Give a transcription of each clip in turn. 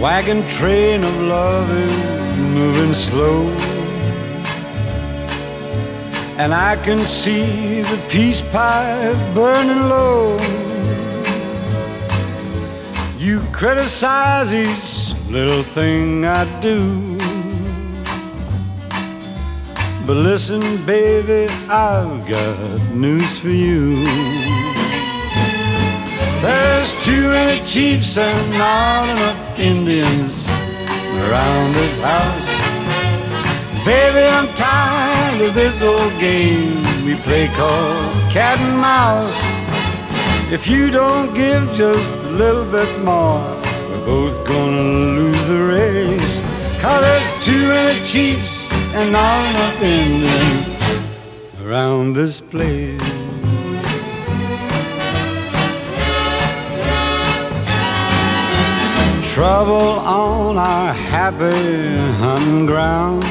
wagon train of love is moving slow, and I can see the peace pipe burning low. You criticize each little thing I do, but listen, baby, I've got news for you. There's too many chiefs and not enough Indians around this house. Baby, I'm tired of this old game we play called cat and mouse. If you don't give just a little bit more, we're both gonna lose the race. 'Cause there's too many chiefs and not enough Indians around this place. Trouble on our happy hunting ground,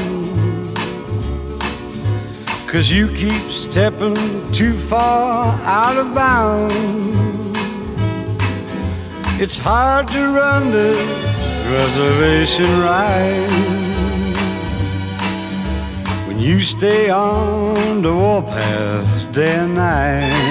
'cause you keep stepping too far out of bounds. It's hard to run this reservation right when you stay on the warpath day and night.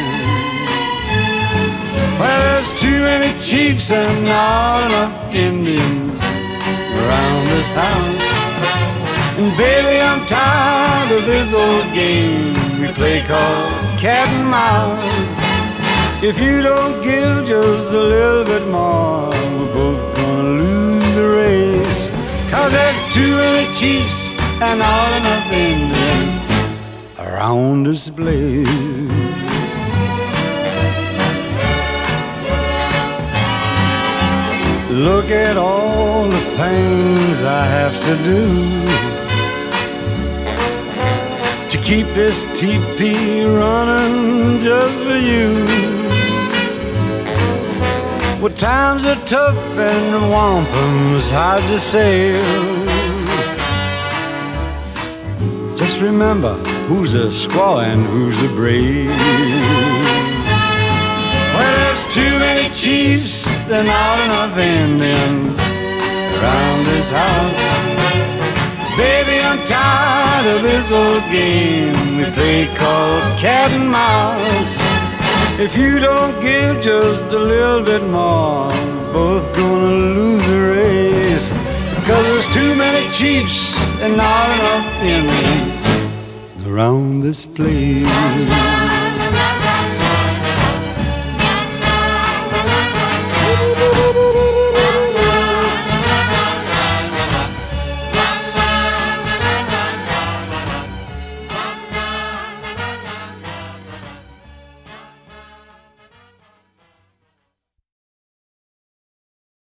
Well, there's too many chiefs and not enough Indians around this house. And baby, I'm tired of this old game we play called cat and mouse. If you don't give just a little bit more, we're both gonna lose the race. 'Cause there's too many chiefs and not enough Indians around this place. Look at all the things I have to do to keep this teepee running just for you. Well, times are tough and wampum's hard to sail. Just remember who's a squaw and who's a brave. Well, there's too many chiefs and not enough Indians around this house. Baby, I'm tired of this old game we play called cat and mouse. If you don't give just a little bit more, we're both gonna lose the race. 'Cause there's too many chiefs and not enough Indians around this place.